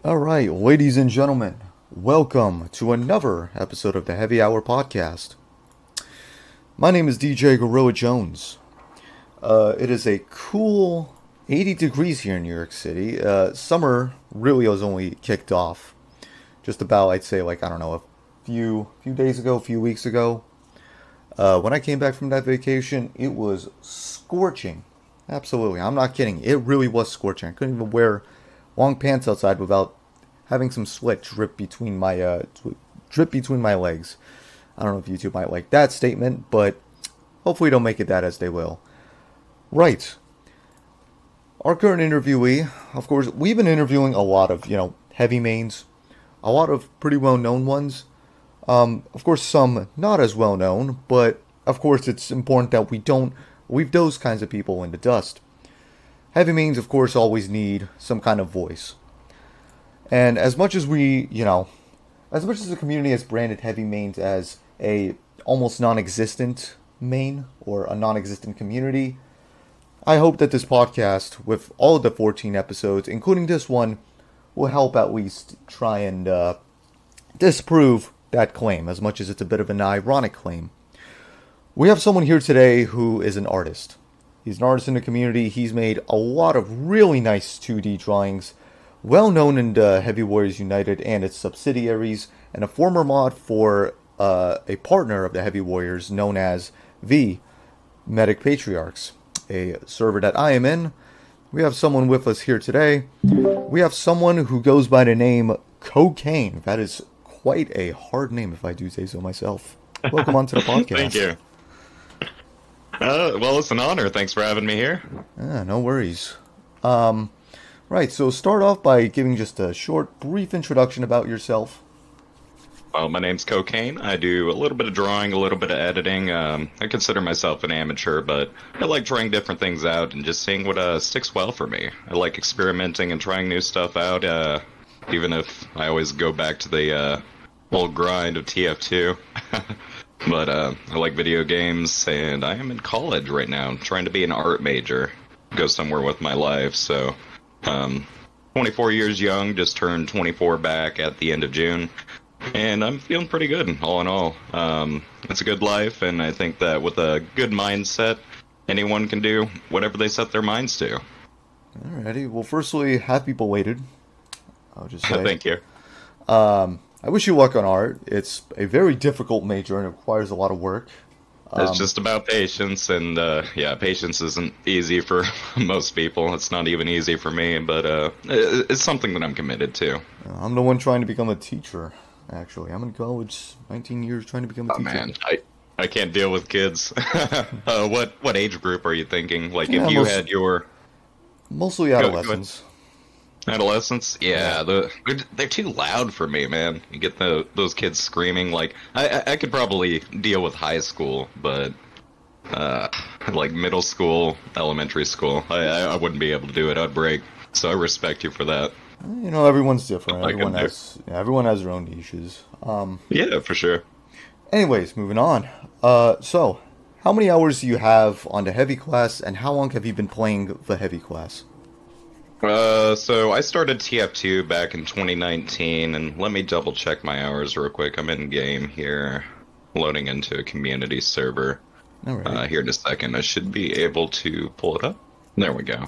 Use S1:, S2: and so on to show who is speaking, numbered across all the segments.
S1: All right, ladies and gentlemen, welcome to another episode of the Heavy Hour Podcast. My name is DJ Gorilla Jones. It is a cool 80 degrees here in New York City. Summer really has only kicked off. Just about, I'd say, I don't know, a few days ago, a few weeks ago. When I came back from that vacation, it was scorching. Absolutely, I'm not kidding. It really was scorching. I couldn't even wear long pants outside without having some sweat drip between my legs. I don't know if YouTube might like that statement, but hopefully don't make it that as they will. Right. Our current interviewee, of course, we've been interviewing a lot of, heavy mains, a lot of pretty well-known ones. Of course, some not as well-known, but of course it's important that we don't leave those kinds of people in the dust. Heavy mains, of course, always need some kind of voice. And as much as as much as the community has branded heavy mains as a almost non-existent main or a non-existent community, I hope that this podcast, with all of the 14 episodes, including this one, will help at least try and disprove that claim, as much as it's a bit of an ironic claim. We have someone here today who is an artist. He's an artist in the community. He's made a lot of really nice 2D drawings, well known in the Heavy Warriors United and its subsidiaries, and a former mod for a partner of the Heavy Warriors known as the Medic Patriarchs, a server that I am in. We have someone with us here today. We have someone who goes by the name Cocaine. That is quite a hard name, if I do say so myself. Welcome onto the podcast.
S2: Thank you. Well, it's an honor. Thanks for having me here.
S1: No worries. Right, so start off by giving just a short, brief introduction about yourself.
S2: Well, my name's Cocaine. I do a little bit of drawing, a little bit of editing. I consider myself an amateur, but I like trying different things out and just seeing what sticks well for me. I like experimenting and trying new stuff out, even if I always go back to the old grind of TF2. But I like video games, and I am in college right now, trying to be an art major, go somewhere with my life. So, 24 years young, just turned 24 back at the end of June, and I'm feeling pretty good, all in all. It's a good life, and I think that with a good mindset, anyone can do whatever they set their minds to.
S1: Alrighty, well, firstly, happy belated, I'll just say.
S2: Thank you.
S1: I wish you luck on art. It's a very difficult major and it requires a lot of work.
S2: It's just about patience, and patience isn't easy for most people. It's not even easy for me, but it's something that I'm committed to.
S1: I'm the one trying to become a teacher, actually. I'm in college, 19 years, trying to become a teacher.
S2: Man, I can't deal with kids. What age group are you thinking? Like,
S1: Yeah,
S2: if you had your...
S1: Mostly adolescents.
S2: Adolescents? Yeah, they're too loud for me, man. You get those kids screaming. Like, I could probably deal with high school, but like middle school, elementary school, I wouldn't be able to do it. I'd break. So I respect you for that.
S1: Everyone's different.
S2: Like
S1: Everyone has their own niches.
S2: Yeah, for sure.
S1: Anyways, moving on. So, how many hours do you have on the heavy class, and how long have you been playing the heavy class?
S2: So I started TF2 back in 2019, and let me double check my hours real quick. I'm in game here, loading into a community server.
S1: All right.
S2: Here in a second. I should be able to pull it up. There we go.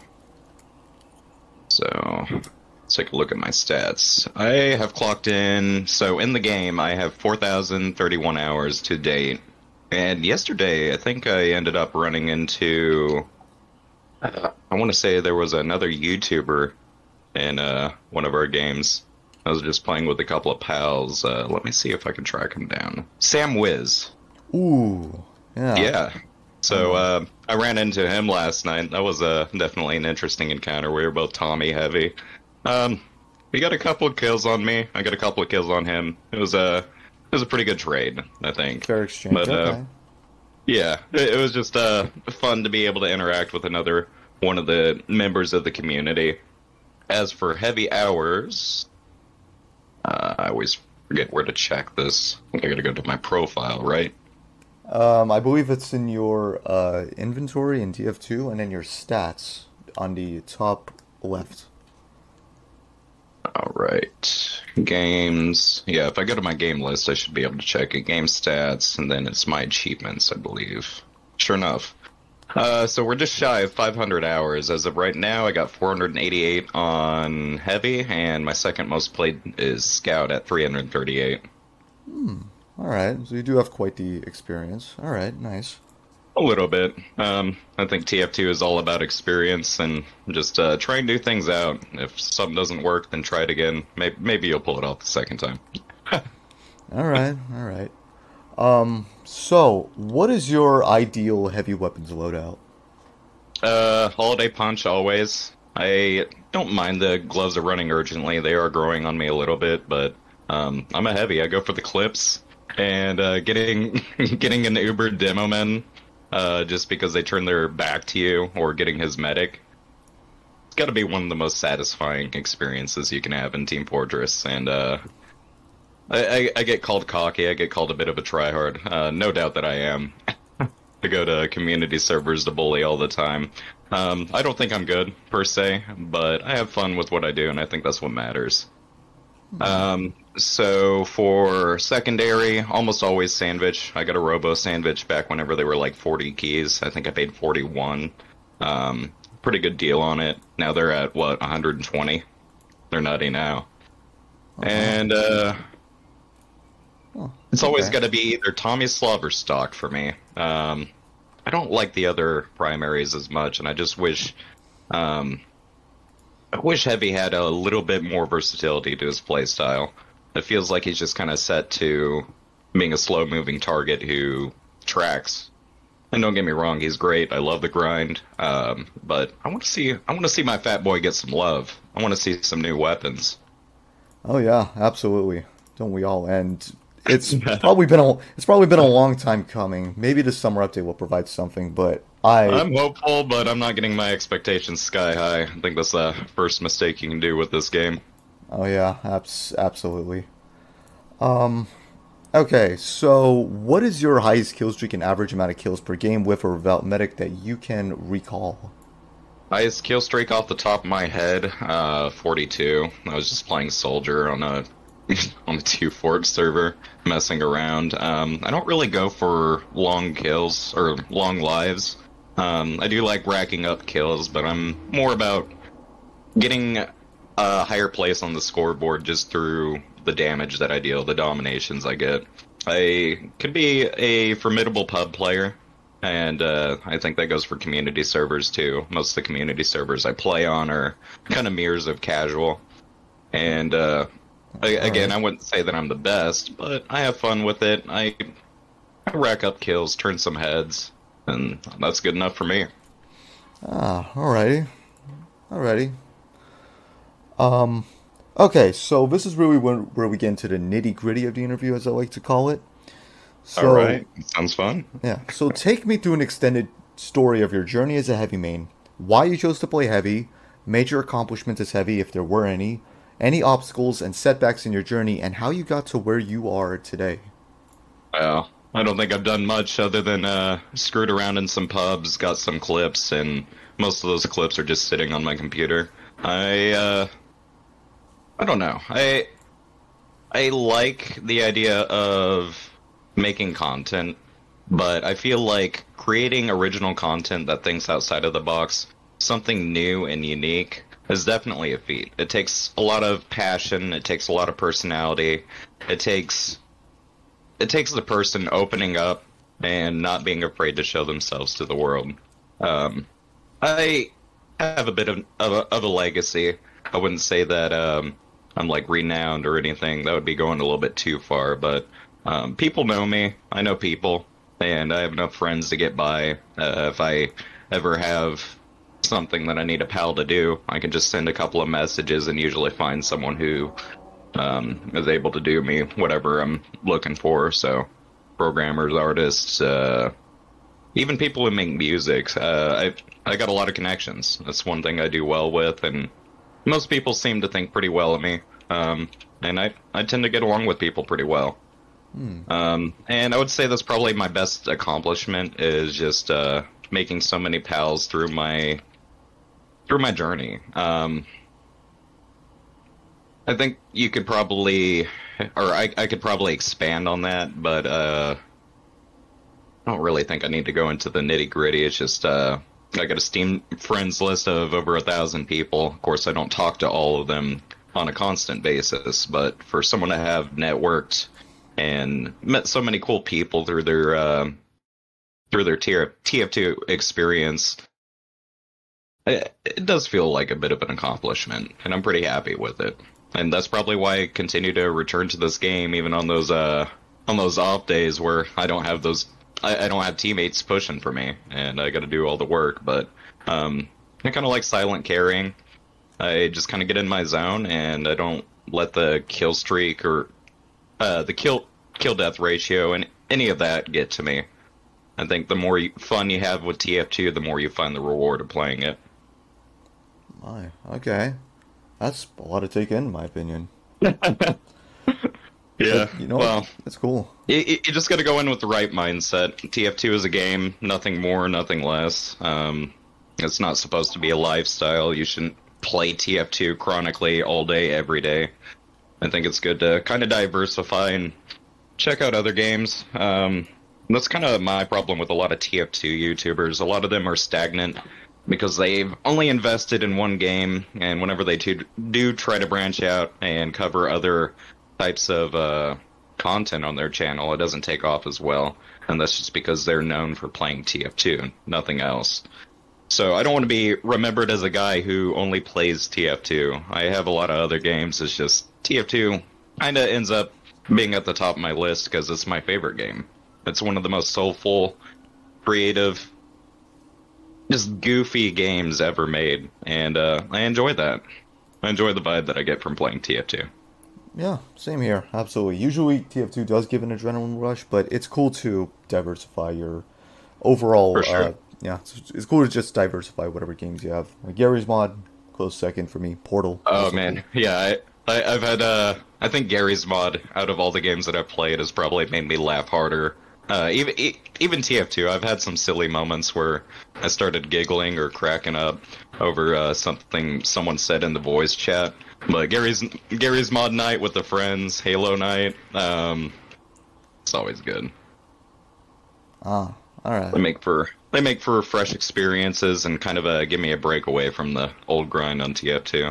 S2: So let's take a look at my stats. I have clocked in, so in the game I have 4,031 hours to date. And yesterday I think I ended up running into... I want to say there was another YouTuber in one of our games. I was just playing with a couple of pals. Let me see if I can track him down. Sam Wiz.
S1: Ooh, yeah.
S2: Yeah. So I ran into him last night. That was definitely an interesting encounter. We were both Tommy heavy. He got a couple of kills on me. I got a couple of kills on him. It was a pretty good trade, I think.
S1: Fair exchange.
S2: But,
S1: okay.
S2: Yeah, it was just fun to be able to interact with another one of the members of the community. As for heavy hours, I always forget where to check this. I think I gotta go to my profile, right?
S1: I believe it's in your inventory in TF2, and then your stats on the top left.
S2: All right. Games. Yeah, if I go to my game list, I should be able to check it. Game stats, and then it's my achievements, I believe. Sure enough. So we're just shy of 500 hours. As of right now, I got 488 on Heavy, and my second most played is Scout at 338.
S1: All right, so you do have quite the experience. All right, nice.
S2: A little bit. I think TF2 is all about experience and just try new things out. If something doesn't work, then try it again. Maybe you'll pull it off the second time.
S1: All right, all right. So what is your ideal heavy weapons loadout?
S2: Holiday Punch always. I don't mind the gloves are running urgently. They are growing on me a little bit, but I'm a heavy. I go for the clips and getting getting an Uber demo man just because they turn their back to you or getting his medic. It's got to be one of the most satisfying experiences you can have in Team Fortress, and I get called cocky. I get called a bit of a tryhard. No doubt that I am. I go to community servers to bully all the time. I don't think I'm good, per se, but I have fun with what I do, and I think that's what matters. So for secondary, almost always sandwich. I got a robo sandwich back whenever they were like 40 keys. I think I paid 41. Pretty good deal on it. Now they're at, what, 120? They're nutty now. And it's always got to be either Tomislav or stock for me. I don't like the other primaries as much, and I just wish Heavy had a little bit more versatility to his playstyle. It feels like he's just kind of set to being a slow-moving target who tracks. And don't get me wrong, he's great. I love the grind, but I want to see my fat boy get some love. I want to see some new weapons.
S1: Oh yeah, absolutely. Don't we all? And it's probably been a long time coming. Maybe the summer update will provide something, but
S2: I'm hopeful, but I'm not getting my expectations sky high. I think that's the first mistake you can do with this game.
S1: Oh yeah, absolutely. Okay, so what is your highest kill streak and average amount of kills per game with or without medic that you can recall?
S2: Highest kill streak off the top of my head, 42. I was just playing soldier on a on a 2-fort server, messing around. I don't really go for long kills or long lives. I do like racking up kills, but I'm more about getting a higher place on the scoreboard just through the damage that I deal, the dominations I get. I could be a formidable pub player, and I think that goes for community servers too. Most of the community servers I play on are kind of mirrors of casual. And again, I wouldn't say that I'm the best, but I have fun with it. I rack up kills, turn some heads, and that's good enough for me.
S1: Alrighty. Okay, so this is really where we get into the nitty-gritty of the interview, as I like to call it. So,
S2: Alright, sounds fun.
S1: Yeah, so take me through an extended story of your journey as a heavy main, why you chose to play heavy, major accomplishments as heavy, if there were any obstacles and setbacks in your journey, and how you got to where you are today.
S2: Well, I don't think I've done much other than screwed around in some pubs, got some clips, and most of those clips are just sitting on my computer. I don't know. I like the idea of making content, but I feel like creating original content that thinks outside of the box, something new and unique, is definitely a feat. It takes a lot of passion, it takes a lot of personality, it takes the person opening up and not being afraid to show themselves to the world. I have a bit of a legacy. I wouldn't say that I'm like renowned or anything. That would be going a little bit too far, but people know me. I know people, and I have enough friends to get by. If I ever have something that I need a pal to do, I can just send a couple of messages and usually find someone who is able to do me whatever I'm looking for. So programmers, artists, even people who make music. I got a lot of connections. That's one thing I do well with, and most people seem to think pretty well of me, and I tend to get along with people pretty well. And I would say that's probably my best accomplishment, is just making so many pals through my journey. I think you could probably, or I could probably expand on that, but I don't really think I need to go into the nitty gritty. It's just I got a Steam friends list of over 1,000 people. Of course, I don't talk to all of them on a constant basis, but for someone to have networked and met so many cool people through their TF2 experience, it does feel like a bit of an accomplishment, and I'm pretty happy with it. And that's probably why I continue to return to this game, even on those off days where I don't have I don't have teammates pushing for me, and I got to do all the work. But I kind of like silent carrying. I just kind of get in my zone, and I don't let the kill streak or the kill death ratio and any of that get to me. I think the more fun you have with TF2, the more you find the reward of playing it.
S1: My, okay. That's a lot to take in my opinion.
S2: Yeah,
S1: but, you know,
S2: well,
S1: that's cool.
S2: You just got to go in with the right mindset. TF2 is a game, nothing more, nothing less. It's not supposed to be a lifestyle. You shouldn't play TF2 chronically all day, every day. I think it's good to kind of diversify and check out other games. That's kind of my problem with a lot of TF2 YouTubers. A lot of them are stagnant because they've only invested in one game, and whenever they do try to branch out and cover other types of content on their channel, it doesn't take off as well. And that's just because they're known for playing TF2, nothing else. So I don't want to be remembered as a guy who only plays TF2. I have a lot of other games. It's just TF2 kind of ends up being at the top of my list because it's my favorite game. It's one of the most soulful, creative, just goofy games ever made. And I enjoy that. I enjoy the vibe that I get from playing TF2.
S1: Yeah, same here. Absolutely. Usually TF2 does give an adrenaline rush, but it's cool to diversify your overall.
S2: For sure.
S1: Yeah, it's cool to just diversify whatever games you have. Like Gary's mod, close second for me. Portal.
S2: Oh man, cool. Yeah. I've had I think Gary's mod out of all the games that I've played has probably made me laugh harder. Even TF2, I've had some silly moments where I started giggling or cracking up over something someone said in the voice chat. But Gary's mod night with the friends, Halo night, it's always good.
S1: Ah, all right.
S2: They make for fresh experiences and kind of give me a break away from the old grind on TF2.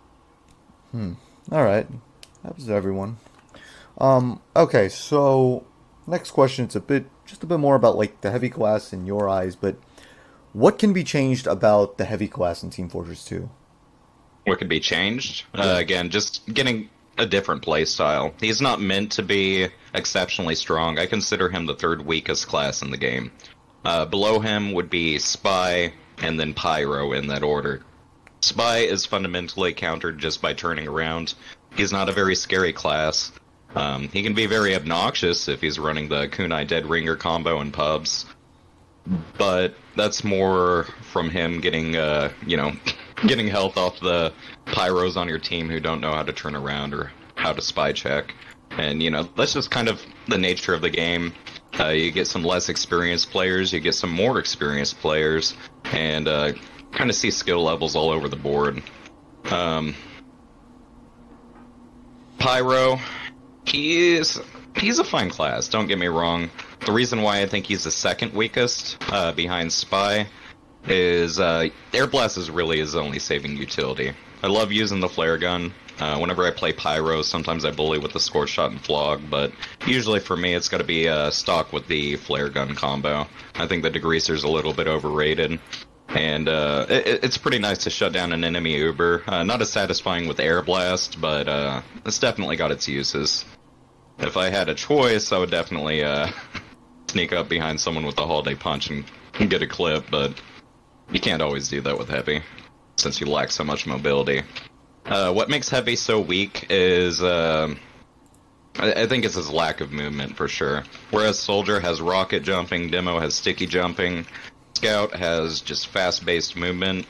S1: All right. Happens to everyone. Okay, so next question. It's just a bit more about like the heavy class in your eyes, but what can be changed about the heavy class in Team Fortress 2?
S2: What could be changed? Again, just getting a different play style. He's not meant to be exceptionally strong. I consider him the third weakest class in the game. Below him would be Spy and then Pyro in that order. Spy is fundamentally countered just by turning around. He's not a very scary class. He can be very obnoxious if he's running the Kunai Dead Ringer combo in pubs. But that's more from him getting, getting health off the pyros on your team who don't know how to turn around or how to spy check. And, that's just kind of the nature of the game. You get some less experienced players, you get some more experienced players, and kind of see skill levels all over the board. Pyro, he's a fine class, don't get me wrong. The reason why I think he's the second weakest behind Spy is Air Blast is really his only saving utility. I love using the flare gun. Whenever I play Pyro, sometimes I bully with the Scorch Shot and Flog, but usually for me it's got to be stock with the flare gun combo. I think the Degreaser's a little bit overrated. And it's pretty nice to shut down an enemy Uber. Not as satisfying with Air Blast, but it's definitely got its uses. If I had a choice, I would definitely sneak up behind someone with a Holiday Punch and get a clip, but you can't always do that with Heavy, since you lack so much mobility. What makes Heavy so weak is, I think it's his lack of movement, for sure. Whereas Soldier has rocket jumping, Demo has sticky jumping, Scout has just fast-based movement.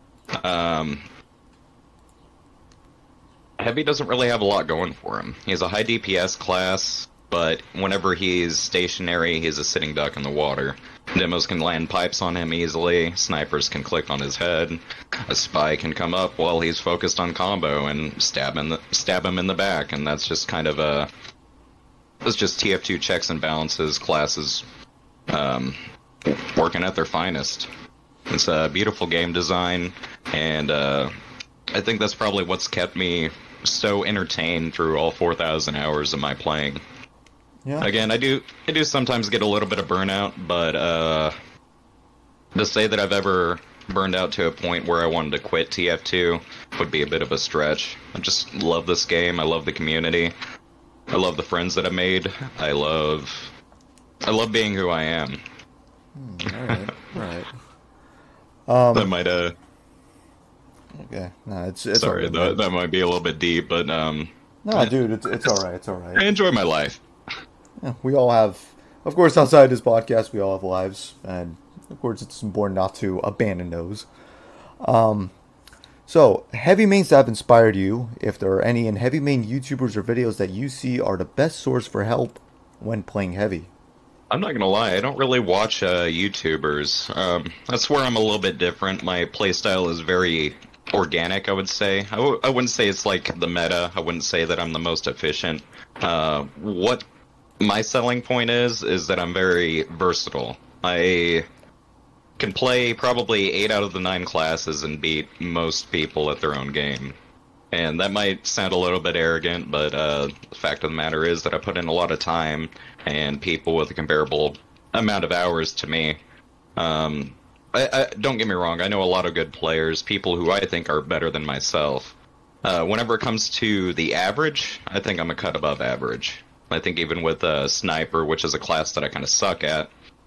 S2: Heavy doesn't really have a lot going for him. He's a high DPS class, but whenever he's stationary, he's a sitting duck in the water. Demos can land pipes on him easily, snipers can click on his head. a spy can come up while he's focused on combo and stab him in the back, and that's just kind of that's just TF2 checks and balances classes working at their finest. It's a beautiful game design, and I think that's probably what's kept me so entertained through all 4,000 hours of my playing.
S1: Yeah.
S2: Again, I do sometimes get a little bit of burnout, but to say that I've ever burned out to a point where I wanted to quit TF2 would be a bit of a stretch. I just love this game. I love the community. I love the friends that I made. I love being who I am.
S1: All right.
S2: That might
S1: Okay. No, it's
S2: sorry,
S1: all right,
S2: that might be a little bit deep, but
S1: No, dude, it's all right. It's all right.
S2: I enjoy my life.
S1: Yeah, we all have, of course, outside this podcast, we all have lives, and of course, it's important not to abandon those. So, heavy mains that have inspired you, if there are any, and heavy main YouTubers or videos that you see are the best source for help when playing heavy.
S2: I'm not gonna lie, I don't really watch YouTubers. That's where I'm a little bit different. My playstyle is very organic, I would say. I wouldn't say it's like the meta. I wouldn't say that I'm the most efficient. What my selling point is that I'm very versatile. I can play probably 8 out of the 9 classes and beat most people at their own game. And that might sound a little bit arrogant, but the fact of the matter is that I put in a lot of time, and people with a comparable amount of hours to me. I don't get me wrong, I know a lot of good players, people who I think are better than myself. Whenever it comes to the average, I think I'm a cut above average. I think even with Sniper, which is a class that I kind of suck at,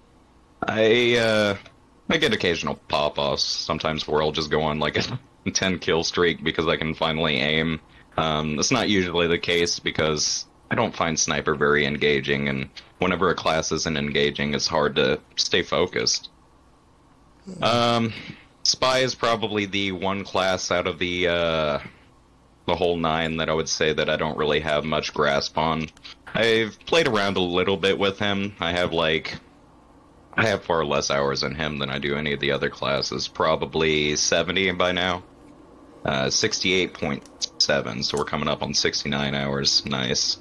S2: I get occasional pop-offs sometimes where I'll just go on like a 10 kill streak because I can finally aim. That's not usually the case because I don't find Sniper very engaging, and whenever a class isn't engaging, it's hard to stay focused. Spy is probably the one class out of the whole 9 that I would say that I don't really have much grasp on. I've played around a little bit with him. I have far less hours in him than I do any of the other classes. Probably 70 by now. 68.7, so we're coming up on 69 hours. Nice.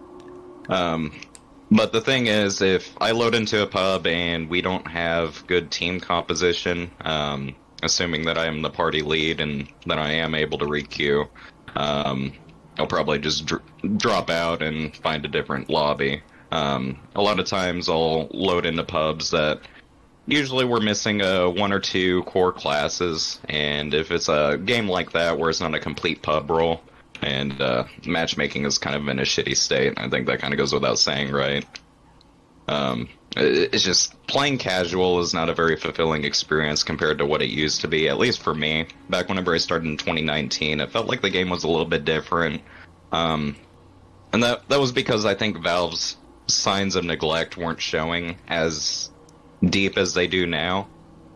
S2: But the thing is, if I load into a pub and we don't have good team composition, assuming that I am the party lead and that I am able to re-queue, I'll probably just drop out and find a different lobby. A lot of times I'll load into pubs that usually we're missing 1 or 2 core classes, and if it's a game like that where it's not a complete pub roll, and matchmaking is kind of in a shitty state, I think that kind of goes without saying, right? It's just playing casual is not a very fulfilling experience compared to what it used to be, at least for me. Back whenever I started in 2019, it felt like the game was a little bit different. And that was because I think Valve's signs of neglect weren't showing as deep as they do now.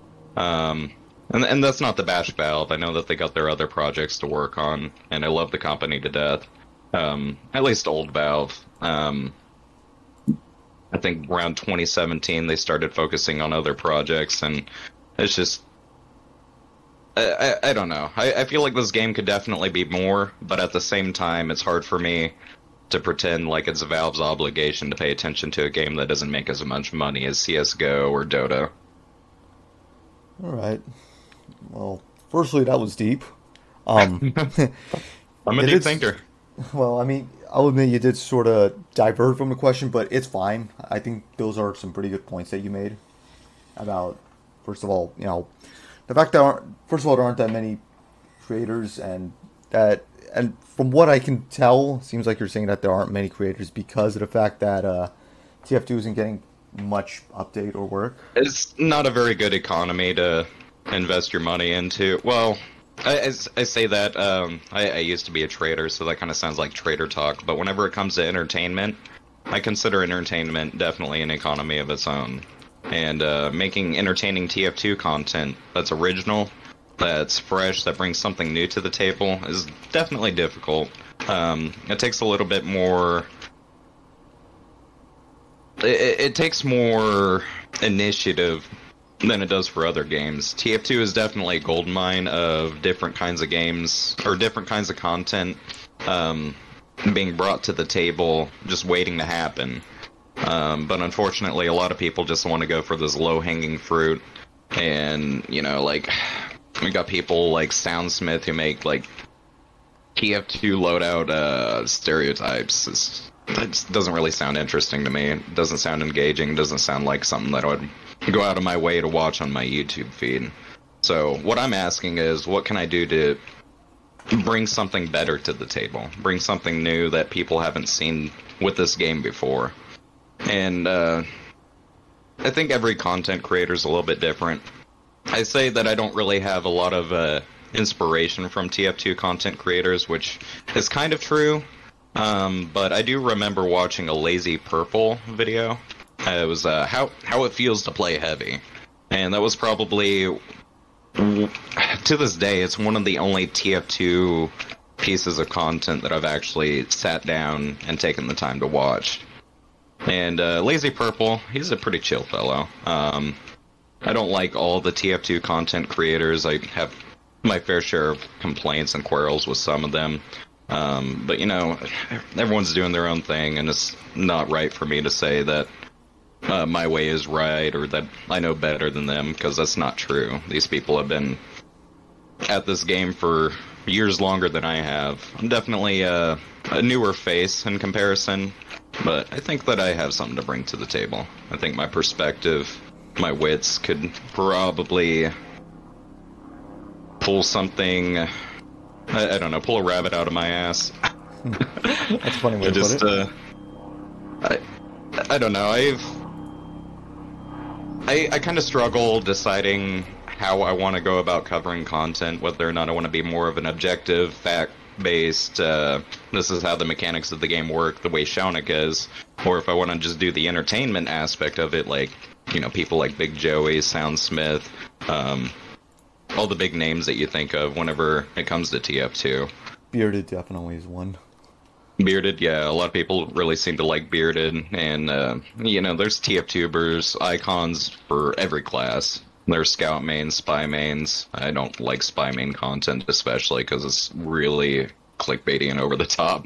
S2: And that's not to bash Valve. I know that they got their other projects to work on, and I love the company to death. At least old Valve. I think around 2017 they started focusing on other projects, and it's just... I don't know. I feel like this game could definitely be more, but at the same time, it's hard for me to pretend like it's Valve's obligation to pay attention to a game that doesn't make as much money as CSGO or Dota.
S1: Alright. Well, firstly, that was deep. I'm
S2: a deep thinker.
S1: Well, I mean, I'll admit you did sort of divert from the question, but it's fine. I think those are some pretty good points that you made about, first of all, the fact that, first of all, there aren't that many creators, and from what I can tell, it seems like you're saying that there aren't many creators because of the fact that TF2 isn't getting much update or work.
S2: It's not a very good economy to invest your money into. Well, I say that, I used to be a trader, so that kind of sounds like trader talk, but whenever it comes to entertainment, I consider entertainment definitely an economy of its own. And making entertaining TF2 content that's original, that's fresh, that brings something new to the table is definitely difficult. It takes a little bit more... It takes more initiative than it does for other games. TF2 is definitely a goldmine of different kinds of games, or different kinds of content being brought to the table, just waiting to happen. But unfortunately, a lot of people just want to go for this low-hanging fruit. And, you know, like, we got people like Soundsmith who make, like, TF2 loadout stereotypes. It just doesn't really sound interesting to me. It doesn't sound engaging. It doesn't sound like something that I would go out of my way to watch on my YouTube feed. So what I'm asking is, what can I do to bring something better to the table? Bring something new that people haven't seen with this game before? And I think every content creator is a little bit different. I say that I don't really have a lot of inspiration from TF2 content creators, which is kind of true. But I do remember watching a Lazy Purple video. It was how it feels to play heavy, and that was probably, to this day, it's one of the only TF2 pieces of content that I've actually sat down and taken the time to watch. And Lazy Purple, he's a pretty chill fellow. I don't like all the TF2 content creators. I have my fair share of complaints and quarrels with some of them. But, you know, everyone's doing their own thing, and it's not right for me to say that my way is right or that I know better than them, because that's not true. These people have been at this game for years longer than I have. I'm definitely a newer face in comparison, but I think that I have something to bring to the table. I think my perspective, my wits could probably pull something, I don't know, pull a rabbit out of my ass.
S1: That's a funny way to put it.
S2: I don't know, I kind of struggle deciding how I want to go about covering content, whether or not I want to be more of an objective, fact-based, this is how the mechanics of the game work, the way Shaunik is, or if I want to just do the entertainment aspect of it, like, you know, people like Big Joey, Soundsmith, all the big names that you think of whenever it comes to TF2.
S1: Bearded definitely is one.
S2: Bearded, yeah, a lot of people really seem to like Bearded, and, you know, there's TF-tubers, icons for every class. There's Scout mains, Spy mains. I don't like Spy main content, especially, because it's really clickbaity and over the top.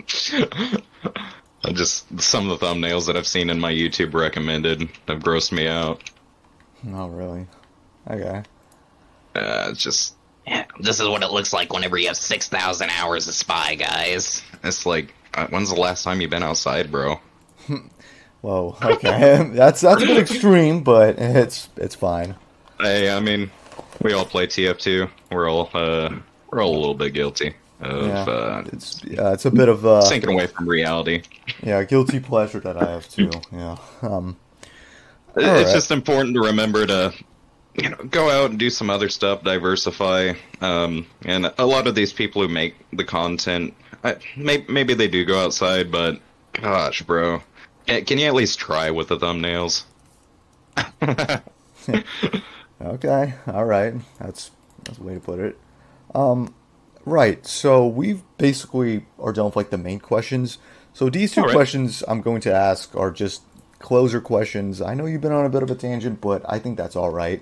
S2: Some of the thumbnails that I've seen in my YouTube recommended have grossed me out.
S1: Oh, really? Okay.
S2: It's just, yeah, this is what it looks like whenever you have 6,000 hours of Spy, guys. It's like, when's the last time you've been outside, bro?
S1: Whoa, okay. that's a bit extreme, but it's fine.
S2: Hey, I mean, we all play TF2. We're all a little bit guilty of
S1: it's a bit of
S2: sinking away from reality.
S1: Yeah, guilty pleasure that I have too. Yeah.
S2: It's just important to remember to, you know, go out and do some other stuff, diversify. And a lot of these people who make the content, maybe they do go outside, but gosh, bro, can you at least try with the thumbnails?
S1: Okay, all right. That's a way to put it. Right. So we've basically are done with like the main questions. So these two questions I'm going to ask are just closer questions. I know you've been on a bit of a tangent, but I think that's all right.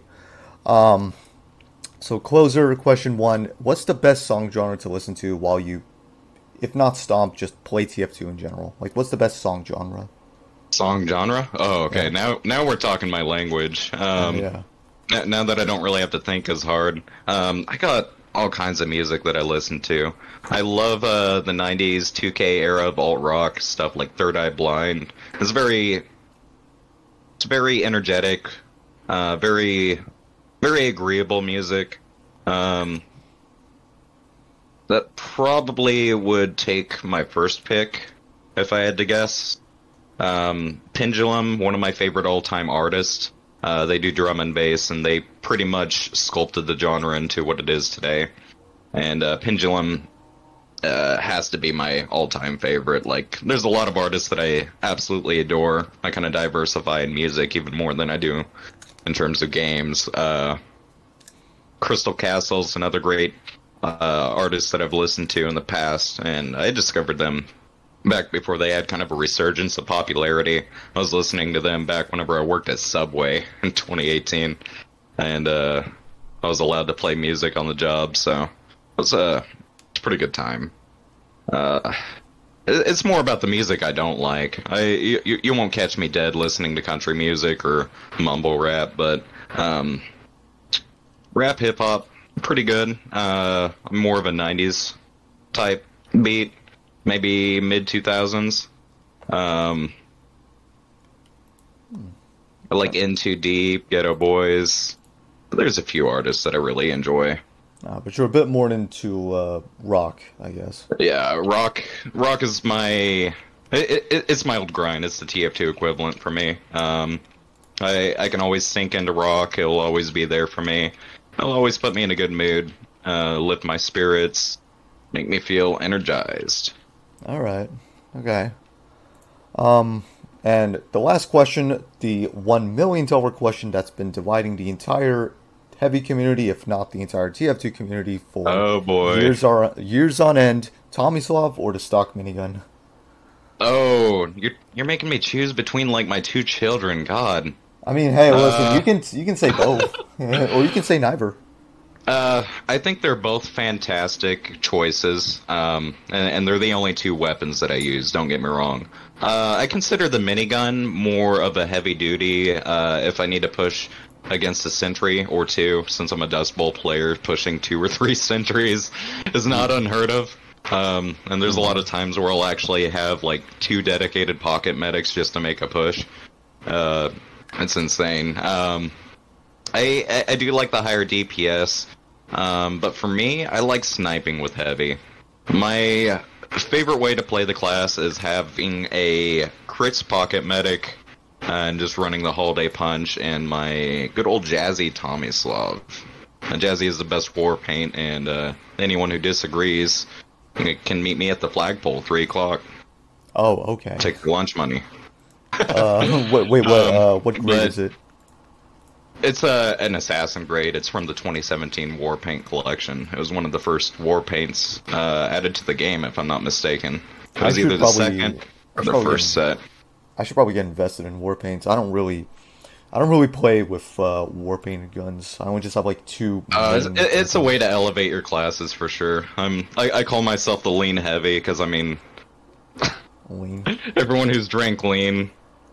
S1: So closer question one: what's the best song genre to listen to while you, if not stomp, just play TF2 in general? Like, what's the best song genre?
S2: Song genre? Oh, okay. Yeah. Now we're talking my language.
S1: Yeah.
S2: Now that I don't really have to think as hard, I got all kinds of music that I listen to. I love the 90s 2K era of alt-rock, stuff like Third Eye Blind. It's very energetic, very agreeable music. That probably would take my first pick if I had to guess. Pendulum, one of my favorite all-time artists. They do drum and bass, and they pretty much sculpted the genre into what it is today. And Pendulum has to be my all-time favorite. Like, there's a lot of artists that I absolutely adore. I kind of diversify in music even more than I do in terms of games. Crystal Castle's another great artist that I've listened to in the past, and I discovered them back before they had kind of a resurgence of popularity. I was listening to them back whenever I worked at Subway in 2018. and I was allowed to play music on the job, so it was a pretty good time. Uh, it's more about the music I don't like. You won't catch me dead listening to country music or mumble rap, but rap hip hop pretty good. I'm more of a '90s type beat, maybe mid 2000s. I like In Too Deep, Ghetto Boys. There's a few artists that I really enjoy.
S1: But you're a bit more into rock, I guess.
S2: Yeah, rock is it's my old grind. It's the TF2 equivalent for me. I can always sink into rock. It'll always be there for me. It'll always put me in a good mood, lift my spirits, make me feel energized.
S1: All right. Okay. And the last question, the $1 million question that's been dividing the entire heavy community, if not the entire TF2 community, for
S2: Oh boy.
S1: years on end: Tomislav or the stock minigun?
S2: Oh, you're making me choose between like my two children. God.
S1: I mean, hey, listen, you can say both, or you can say neither.
S2: I think they're both fantastic choices, and they're the only two weapons that I use, don't get me wrong. I consider the minigun more of a heavy duty, if I need to push against a sentry or two, since I'm a Dust Bowl player, pushing 2 or 3 sentries is not unheard of. And there's a lot of times where I'll actually have like 2 dedicated pocket medics just to make a push. It's insane. I do like the higher DPS, but for me, I like sniping with heavy. My favorite way to play the class is having a crits pocket medic and just running the holiday punch and my good old Jazzy Tomislav. Jazzy is the best war paint, and anyone who disagrees can meet me at the flagpole 3 o'clock.
S1: Oh, okay.
S2: Take your lunch money.
S1: What grade is it?
S2: It's an assassin grade. It's from the 2017 Warpaint collection. It was one of the first war paints added to the game, if I'm not mistaken. It was either the second or the first set.
S1: I should probably get invested in war paints. I don't really play with war painted guns. I only just have like 2.
S2: It's a way to elevate your classes for sure. I call myself the lean heavy because I mean,
S1: lean.
S2: Everyone who's drank lean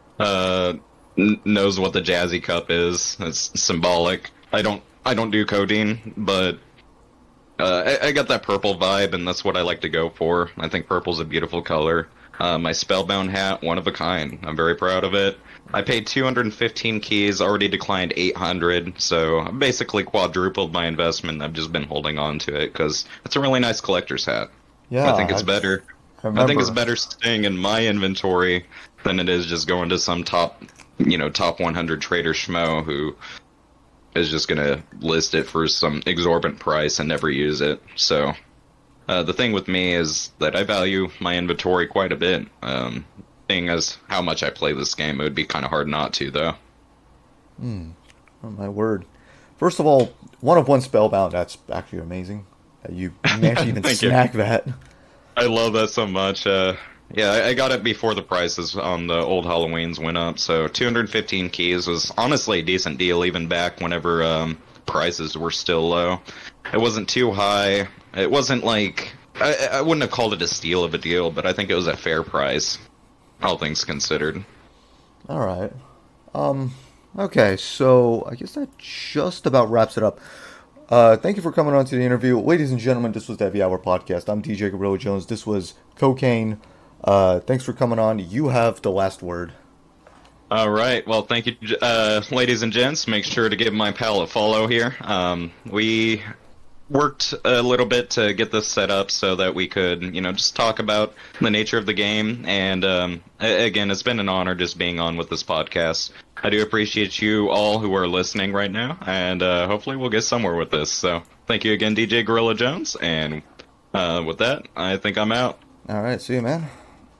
S2: knows what the Jazzy Cup is. It's symbolic. I don't do codeine, but I got that purple vibe, and that's what I like to go for. I think purple's a beautiful color. My Spellbound hat, one of a kind. I'm very proud of it. I paid 215 keys, already declined 800, so I basically quadrupled my investment. I've just been holding on to it because it's a really nice collector's hat.
S1: Yeah,
S2: I think it's better. I think it's better staying in my inventory than it is just going to some top 100 trader schmo who is just gonna list it for some exorbitant price and never use it. So the thing with me is that I value my inventory quite a bit. Seeing as how much I play this game, it would be kind of hard not to, though.
S1: Oh my word! First of all, 1 of 1 Spellbound. That's actually amazing. You managed to even snack that.
S2: I love that so much. Yeah, I got it before the prices on the old Halloweens went up, so 215 keys was honestly a decent deal even back whenever prices were still low. It wasn't too high. It wasn't like... I wouldn't have called it a steal of a deal, but I think it was a fair price, all things considered.
S1: Alright. Okay, so I guess that just about wraps it up. Thank you for coming on to the interview. Ladies and gentlemen, this was the Heavy Hour Podcast. I'm DJ Gorilla Jones. This was Cocaine. Thanks for coming on. You have the last word.
S2: All right. Well, thank you, ladies and gents. Make sure to give my pal a follow here. We worked a little bit to get this set up so that we could, just talk about the nature of the game. And again, it's been an honor just being on with this podcast. I do appreciate you all who are listening right now, and hopefully we'll get somewhere with this. So thank you again, DJ Gorilla Jones. And with that, I think I'm out.
S1: All right. See you, man.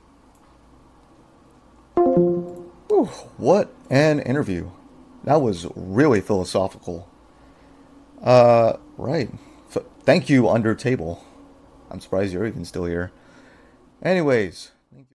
S1: Whew, what an interview. That was really philosophical. Right. Thank you, Under Table. I'm surprised you're even still here. Anyways,